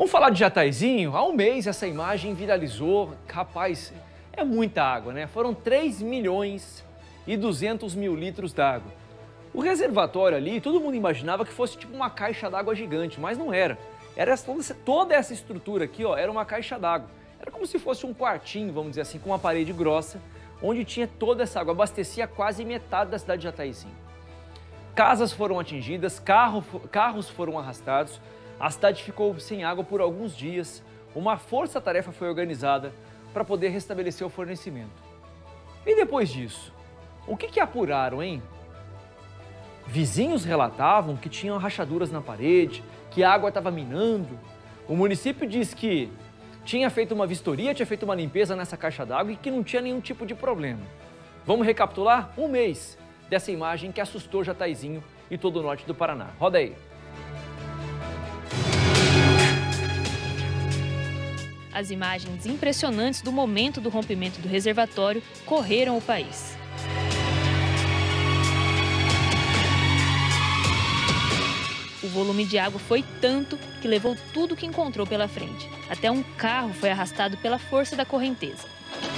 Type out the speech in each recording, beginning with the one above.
Vamos falar de Jataizinho? Há um mês essa imagem viralizou. Rapaz, é muita água, né? Foram 3 milhões e 200 mil litros d'água. O reservatório ali, todo mundo imaginava que fosse tipo uma caixa d'água gigante, mas não era. Era toda essa estrutura aqui, ó, era uma caixa d'água. Era como se fosse um quartinho, vamos dizer assim, com uma parede grossa, onde tinha toda essa água, abastecia quase metade da cidade de Jataizinho. Casas foram atingidas, carros foram arrastados, a cidade ficou sem água por alguns dias. Uma força-tarefa foi organizada para poder restabelecer o fornecimento. E depois disso, o que apuraram, hein? Vizinhos relatavam que tinham rachaduras na parede, que a água estava minando. O município diz que tinha feito uma vistoria, tinha feito uma limpeza nessa caixa d'água e que não tinha nenhum tipo de problema. Vamos recapitular? Um mês dessa imagem que assustou Jataizinho e todo o norte do Paraná. Roda aí. As imagens impressionantes do momento do rompimento do reservatório correram o país. O volume de água foi tanto que levou tudo que encontrou pela frente. Até um carro foi arrastado pela força da correnteza.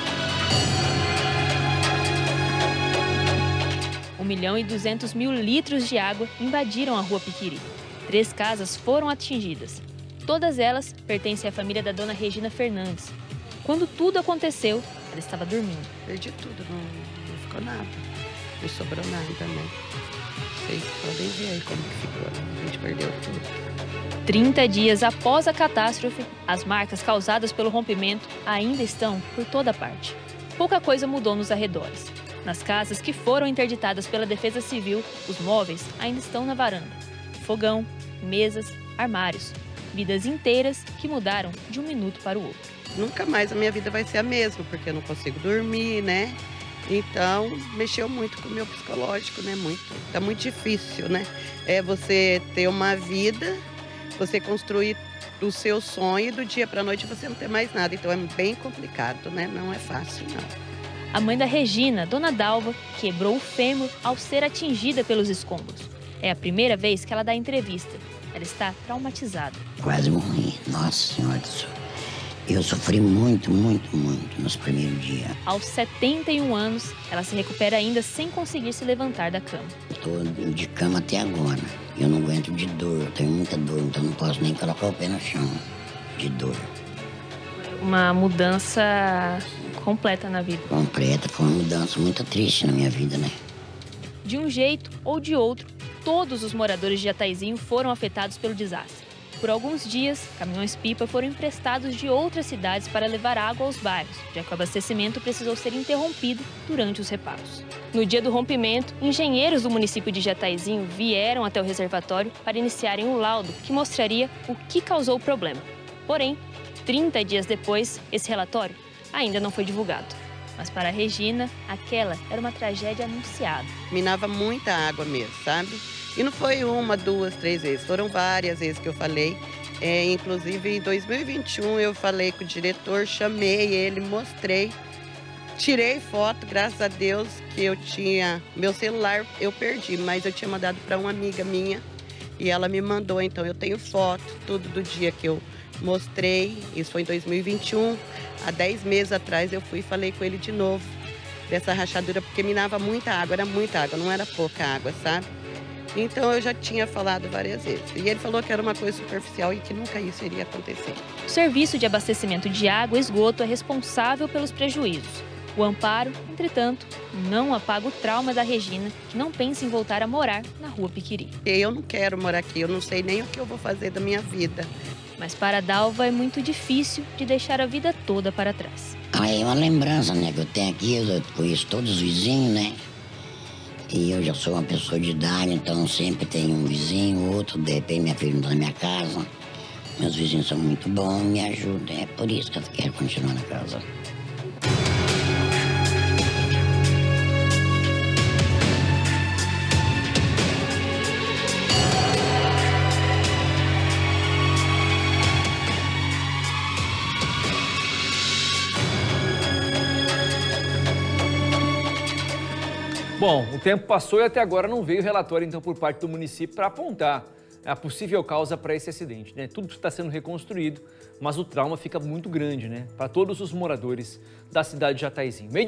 1.200.000 litros de água invadiram a Rua Piquiri. 3 casas foram atingidas. Todas elas pertencem à família da dona Regina Fernandes. Quando tudo aconteceu, ela estava dormindo. Perdi tudo, não ficou nada. Não sobrou nada também. Vocês podem ver aí como que ficou. A gente perdeu tudo. 30 dias após a catástrofe, as marcas causadas pelo rompimento ainda estão por toda parte. Pouca coisa mudou nos arredores. Nas casas que foram interditadas pela Defesa Civil, os móveis ainda estão na varanda. Fogão, mesas, armários. Vidas inteiras que mudaram de um minuto para o outro. Nunca mais a minha vida vai ser a mesma, porque eu não consigo dormir, né? Então, mexeu muito com o meu psicológico, né? Tá muito difícil, né? É você ter uma vida, você construir o seu sonho e do dia para a noite você não ter mais nada. Então, é bem complicado, né? Não é fácil, não. A mãe da Regina, Dona Dalva, quebrou o fêmur ao ser atingida pelos escombros. É a primeira vez que ela dá entrevista. Ela está traumatizada. Quase morri. Nossa Senhora do Céu. Eu sofri muito nos primeiros dias. Aos 71 anos, ela se recupera ainda sem conseguir se levantar da cama. Estou de cama até agora. Eu não aguento de dor, eu tenho muita dor, então não posso nem colocar o pé no chão de dor. Uma mudança completa na vida. Completa, foi uma mudança muito triste na minha vida, né? De um jeito ou de outro, todos os moradores de Jataizinho foram afetados pelo desastre. Por alguns dias, caminhões-pipa foram emprestados de outras cidades para levar água aos bairros, já que o abastecimento precisou ser interrompido durante os reparos. No dia do rompimento, engenheiros do município de Jataizinho vieram até o reservatório para iniciarem o laudo que mostraria o que causou o problema. Porém, 30 dias depois, esse relatório ainda não foi divulgado. Mas para a Regina, aquela era uma tragédia anunciada. Minava muita água mesmo, sabe? E não foi uma, 2, 3 vezes, foram várias vezes que eu falei. Inclusive, em 2021, eu falei com o diretor, chamei ele, mostrei. Tirei foto, graças a Deus, que eu tinha... Meu celular eu perdi, mas eu tinha mandado para uma amiga minha. E ela me mandou, então eu tenho foto, tudo do dia que eu mostrei. Isso foi em 2021. Há 10 meses atrás eu fui e falei com ele de novo dessa rachadura, porque minava muita água, era muita água, não era pouca água, sabe? Então eu já tinha falado várias vezes. E ele falou que era uma coisa superficial e que nunca isso iria acontecer. O Serviço de Abastecimento de Água e Esgoto é responsável pelos prejuízos. O amparo, entretanto, não apaga o trauma da Regina, que não pensa em voltar a morar na Rua Piquiri. Eu não quero morar aqui, eu não sei nem o que eu vou fazer da minha vida. Mas para a Dalva é muito difícil de deixar a vida toda para trás. É uma lembrança, né, que eu tenho aqui, eu conheço todos os vizinhos, né? E eu já sou uma pessoa de idade, então sempre tem um vizinho, outro, de repente minha filha não está na minha casa. Meus vizinhos são muito bons, me ajudam, é por isso que eu quero continuar na casa. Bom, o tempo passou e até agora não veio relatório, então, por parte do município para apontar a possível causa para esse acidente, né? Tudo está sendo reconstruído, mas o trauma fica muito grande, né? Para todos os moradores da cidade de Jataizinho.